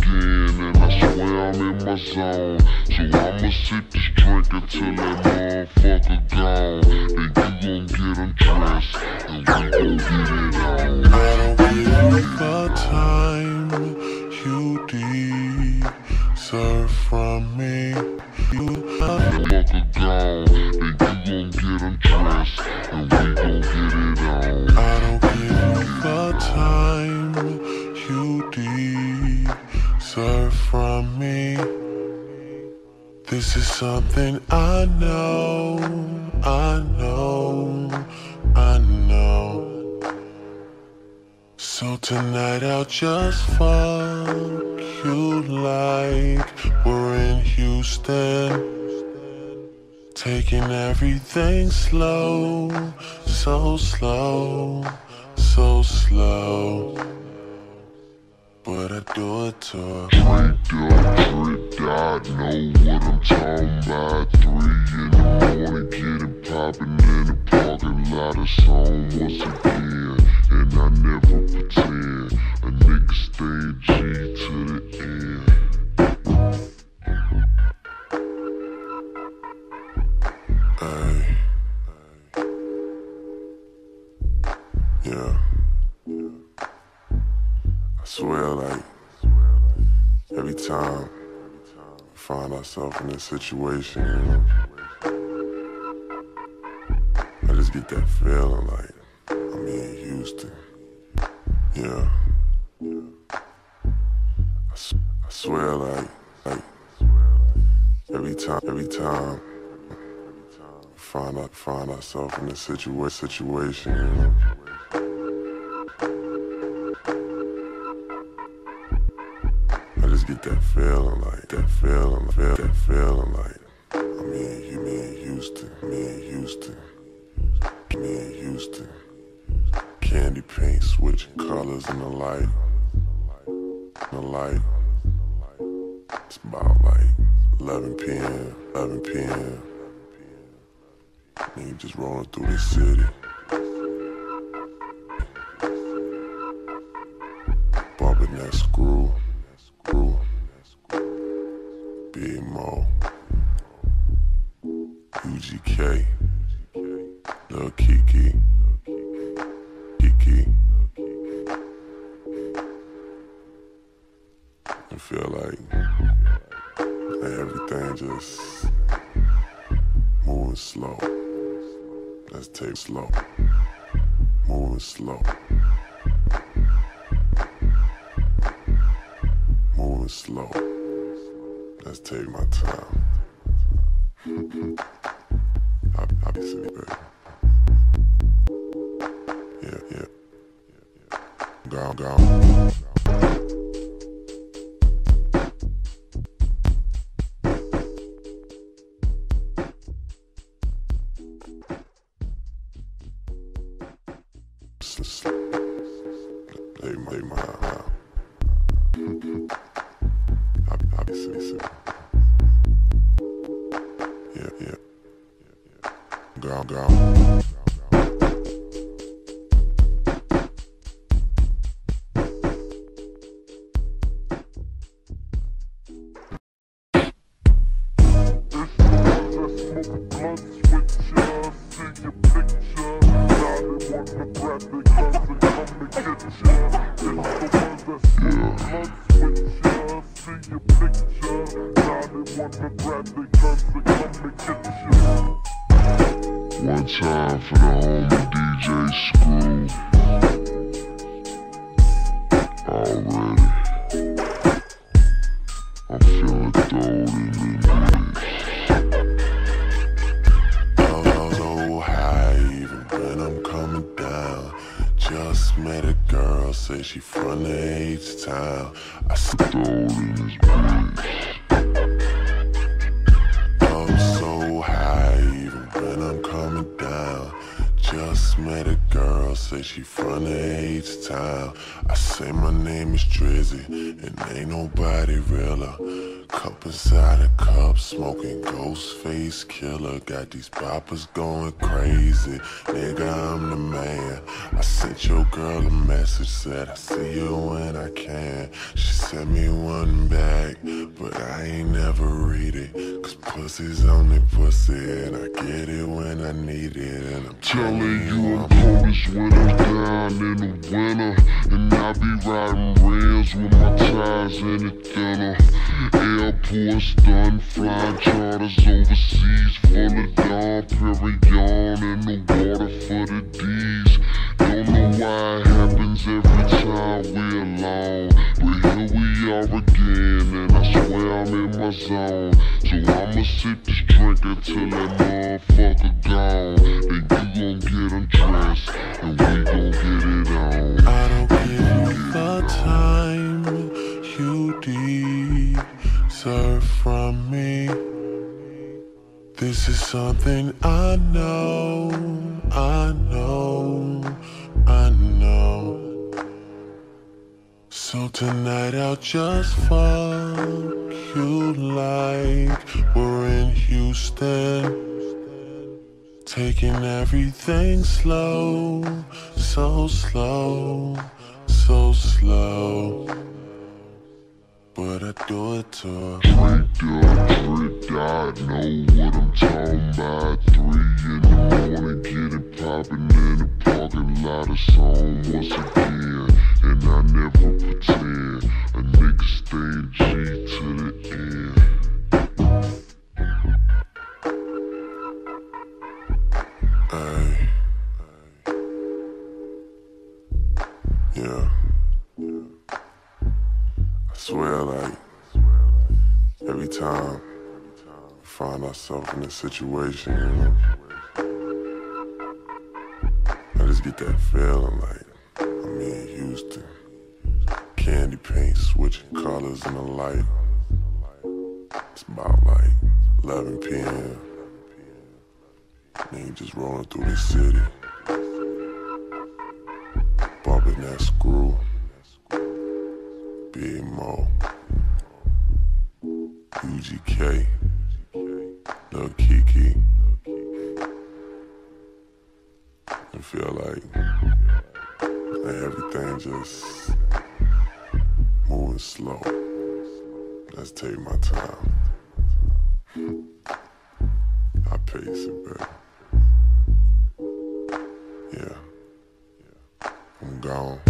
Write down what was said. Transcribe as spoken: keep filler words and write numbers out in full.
again, and I swear I'm in my zone. So I'ma sip this drink until that motherfucker gone. Then you gon' get undressed, and we gon' get it on. I don't give you the time you deserve from me. You motherfucker gone, then you gon' get undressed, and we gon' get it on. I don't give you the time you deserve from me. This is something I know, I know, I know. So tonight I'll just fuck you like we're in Houston. Taking everything slow, so slow, so slow. But I do it to her. Drink up, drink out, know what I'm talking about. Three in the morning, getting poppin' in the parking lot. It's on once again, and I never pretend. A nigga stay G to the end. Ay. Yeah. I swear, like, every time we find ourselves in this situation, you know, I just get that feeling like I'm in Houston. Yeah. I, s I swear, like, like, every time, every time we find, out, find ourselves in this situa situation, you know, I just get that feeling like, that feeling, feel, that feeling like I'm in, you, me in Houston, me in Houston, me in Houston. Candy paint switching colors in the light, in the light. It's about like eleven p m, eleven p m Nigga just rolling through the city. Bumping that screw. Screw, Big Mo, U G K, Lil Kiki, Kiki. I feel like, like everything just moving slow. Let's take slow, moving slow. Moving slow. Let's take my time. I, I be sitting back. Yeah, yeah, yeah, yeah. Gone, gone. Lay my, lay my, I be sitting, sitting. Yeah, yeah, yeah, yeah. Gone, gone. One time for the homie D J Screw. Already, I'm feeling throwed in the mix. I'm so high even when I'm coming down. Just met a girl, say she from the H-Town. I throwed in this bitch. I'm so high even when I'm coming down. Just met a girl, say she from the H-Town. I say my name is Drizzy, and ain't nobody realer. Cup inside a cup, smoking Ghostface Killer. Got these poppers going crazy, nigga, I'm the man. I sent your girl a message, said I see you when I can. She sent me one back, but I ain't never read it, cause pussy's only pussy, and I get it when I need it. And I'm telling you I'm coldest when I'm down in the winter, and I be riding rails with my tires in the thinner. Airports done, flying charters overseas, full of Dom Perignon in the water for the D's. Don't know why it happens every time we're alone, but here we are again, and I swear I'm in my zone. So I'ma sip this drink until that motherfucker gone. Then you gon' get undressed, and we gon' get it on. I don't give you the time you deserve from me. This is something I know, I know, I know. So tonight I'll just fuck you like we're in Houston, taking everything slow, so slow, so slow. But I do it to her. Tricked up, tricked out, know what I'm talking about. Three in the morning, getting poppin' in the parking lot. It's on once again, and I never pretend. A nigga stay G to the end. Ay. Yeah. I swear, like, every time we find ourselves in a situation, you know, I just get that feeling like I'm in Houston. Candy paint switching colors in the light. It's about like eleven p m Nigga just rolling through the city, bumping that screw. Big Mo, U G K, Lil Kiki. I feel like, like everything just moving slow. Let's take my time. I pace it, baby. Yeah, I'm gone.